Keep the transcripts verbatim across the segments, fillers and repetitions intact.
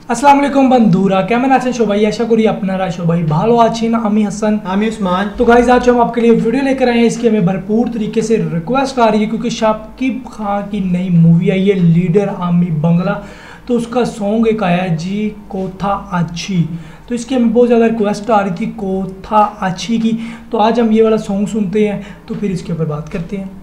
আসসালামু আলাইকুম বন্ধুরা, কেমন আছেন সবাই? আশা করি আপনারা সবাই ভালো আছেন। আমি हसन, আমি उस्मान। तो गाइस आज हम आपके लिए वीडियो लेकर आए हैं। इसकी हमें भरपूर तरीके से रिक्वेस्ट आ रही है क्योंकि शाकिब खान की नई मूवी आई है लीडर आमी बंगला, तो उसका सॉन्ग एक आया है जी कोथा अच्छी। तो इसकी हमें बहुत ज़्यादा रिक्वेस्ट आ रही थी कोथा अच्छी की, तो आज हम ये वाला सॉन्ग सुनते हैं तो फिर इसके ऊपर बात करते हैं।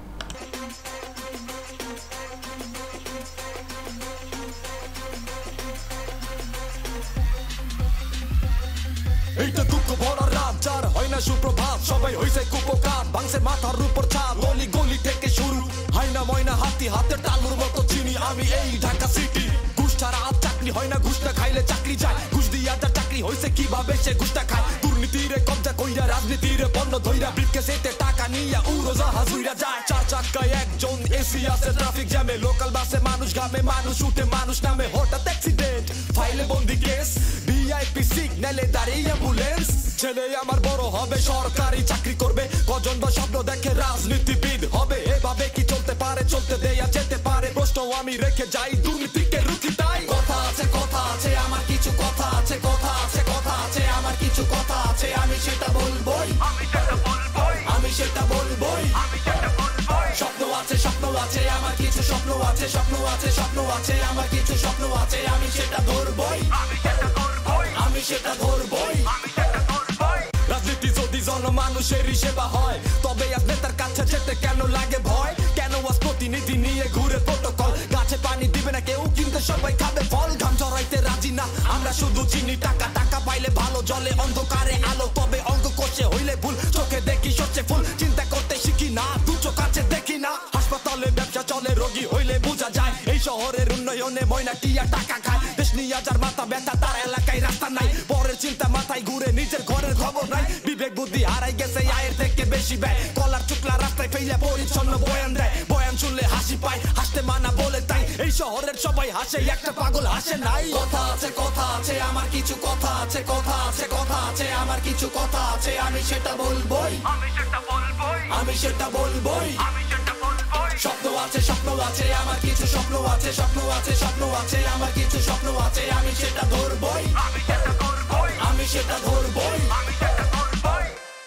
এইটা দুঃখ ভরা রাত, যার হয় না সুপ্রভাত, সবাই হইছে কুপকার, ভাঙছে মাথার উপর ছাদ, গলি গলি থেকে শুরু, হাইনা ময়না হাতি হাতে টালুর মতো চিনি আমি এই ঢাকা সিটি। ঘুষ ছাড়া আর চাকরি হয় না, ঘুষ না খাইলে চাকরি যায়, ঘুষ দিয়া যার চাকরি হইছে কিভাবে সে ঘুষটা খায়, দুর্নীতিরে কবজা কইরা রাজনীতিরে পণ্য ধইরা ব্রিফকেসেতে টাকা নিয়া উড়োজাহাজ উইরা যায়। চার চাক্কায় একজন এসি আছে ট্রাফিক জ্যামে, লোকাল বাসে মানুষ ঘামে, মানুষ উঠে মানুষ নামে, হঠাৎ অ্যাক্সিডেন্ট ফাইলে বন্দি কেস, ভিআইপি সিগন্যালে দাঁড়িয়ে অ্যাম্বুলেন্স। ছেলে আমার বড় হবে সরকারি চাকরি করবে, কজন বা স্বপ্ন দেখে রাজনীতিবিদ হবে, এভাবে কি চলতে পারে? চলতে দেয়া যেতে পারে প্রশ্ন আমি রেখে যাই, দুর্নীতিকে রুখি তাই। কথা আছে কথা আছে আমার কিছু কথা আছে, কথা আছে কথা আছে আমার কিছু কথা আছে, আমি সেটা বলবোই, আমি সেটা বলবোই, আমি সেটা বলবোই, আমি সেটা বলবোই। স্বপ্ন আছে স্বপ্ন আছে আমার কিছু স্বপ্ন আছে, স্বপ্ন আছে স্বপ্ন আছে আমার কিছু স্বপ্ন আছে, আমি সেটা ধরবোই, আমি সেটা ধরবোই, আমি সেটা ধরবোই, আমি সেটা ধরবোই। রাজনীতি যদি জনমানুষেরই সেবা হয়, তবে আজ নেতার কাছে যেতে কেন লাগে ভয়? কেন আজ প্রতিনিধি নিয়ে ঘুরে প্রোটোকল? গাছে পানি দিবে না কেউ কিন্তু সবাই খাবে ফল, ঘাম ঝরাইতে রাজি না আমরা শুধু চিনি টাকা, টাকা পাইলে ভালো জলে অন্ধকারে আলো, তবে অঙ্ক করছে হইলে ভুল, চোখে দেখি সচ্ছে ফুল, চিন্তা করতে শিখি না দু চোখ আছে দেখি না, হাসপাতালে ব্যবসা চলে রোগী হইলে বোঝা যায়, এই শহরের উন্নয়নে ময়না টিয়া টাকা খায়, দেশ নিয়ে যার মাথা ব্যথা তার এলাকায় রাস্তা নাই, পরের চিন্তা মাথায় ঘুরে নিজের ঘরের খবর নাই, বিবেক বুদ্ধি হারাই গেছে আয়ের থেকে বেশি ব্যয়, কলার চুকলা রাস্তায় ফেলে পরিচ্ছন্ন বয়ান দেয়, বয়ান শুনলে হাসি পায়, হাসতে মানা বলে তাই, এই শহরের সবাই হাসে একটা পাগল হাসে নাই। কথা আছে কথা আছে আমার কিছু কথা আছে, কথা আছে কথা আছে আমার কিছু কথা আছে, আমি সেটা বলবোই, আমি সেটা বলবোই, আমি সেটা বলবোই, আমি সেটা বলবোই। স্বপ্ন আছে স্বপ্ন আছে আমার কিছু স্বপ্ন আছে, স্বপ্ন আছে স্বপ্ন আছে আমার কিছু স্বপ্ন আছে, আমি সেটা ধরবোই, আমি সেটা ধরবোই, আমি সেটা ধরবোই, আমি সেটা ধরবোই।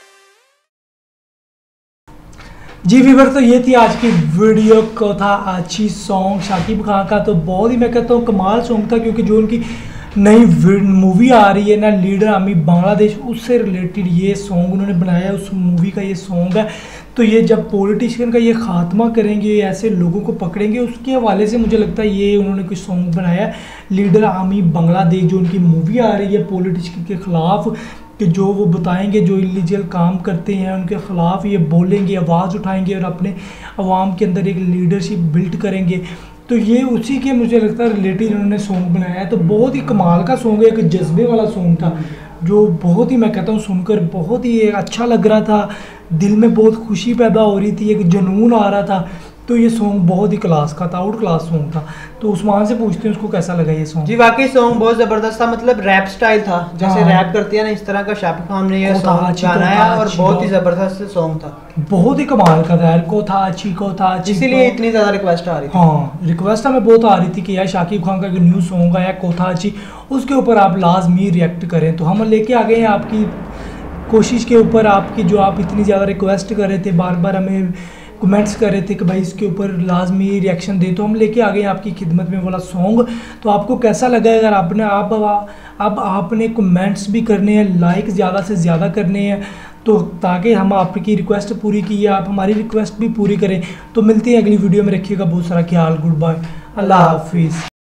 जी वीवर, तो ये थी आज की वीडियो को था अच्छी सॉन्ग शाकिब खान का, तो बहुत ही मैं कहता हूँ कमाल सॉन्ग था क्योंकि जो उनकी नई मूवी आ रही है ना लीडर आमी बांग्लादेश, उससे रिलेटेड ये सॉन्ग उन्होंने बनाया है, उस मूवी का ये सॉन्ग है। तो ये जब पॉलिटिशियन का ये खात्मा करेंगे, ऐसे लोगों को पकड़ेंगे, उसके हवाले से मुझे लगता है ये उन्होंने कोई सॉन्ग बनाया है लीडर आमी बांग्लादेश, जो उनकी मूवी आ रही है पॉलिटिशियन के ख़िलाफ़, कि जो वो बताएंगे जो इलीगल काम करते हैं उनके ख़िलाफ़ ये बोलेंगे, आवाज़ उठाएंगे और अपने अवाम के अंदर एक लीडरशिप बिल्ड करेंगे। तो ये उसी के मुझे लगता है रिलेटेड उन्होंने सॉन्ग बनाया है। तो बहुत ही कमाल का सॉन्ग है, एक जज्बे वाला सॉन्ग था जो बहुत ही मैं कहता हूँ सुनकर बहुत ही अच्छा लग रहा था, दिल में बहुत खुशी पैदा हो रही थी, एक जुनून आ रहा था। तो ये सॉन्ग बहुत ही क्लास का था, आउट क्लास सॉन्ग था। तो उस्मान से पूछते हैं उसको कैसा लगा ये सॉन्ग। जी वाकई सॉन्ग बहुत ज़बरदस्त था, मतलब रैप स्टाइल था, जैसे हाँ। रैप करती है ना इस तरह का शाकिब खान ने ये सॉन्ग गाना है, और बहुत ही ज़बरदस्त सॉन्ग था, बहुत ही कमाल का था यार। को था अच्छी को था अच्छी, इसीलिए इतनी ज़्यादा रिक्वेस्ट आ रही थी। हाँ, रिक्वेस्ट हमें बहुत आ रही थी कि यार शाकिब खान का एक न्यू सॉन्ग आया को था अच्छी, उसके ऊपर आप लाजमी रिएक्ट करें। तो हम लेके आ गए हैं आपकी कोशिश के ऊपर, आपकी जो आप इतनी ज़्यादा रिक्वेस्ट कर रहे थे, बार बार हमें कमेंट्स कर रहे थे कि भाई इसके ऊपर लाजमी रिएक्शन दे, तो हम लेके आ गए आपकी खिदमत में वाला सॉन्ग। तो आपको कैसा लगा? अगर आपने आप अब आपने कमेंट्स भी करने हैं, लाइक ज़्यादा से ज़्यादा करने हैं, तो ताकि हम आपकी रिक्वेस्ट पूरी की है, आप हमारी रिक्वेस्ट भी पूरी करें। तो मिलते हैं अगली वीडियो में, रखिएगा बहुत सारा ख्याल, गुड बाय, अल्लाह हाफिज़।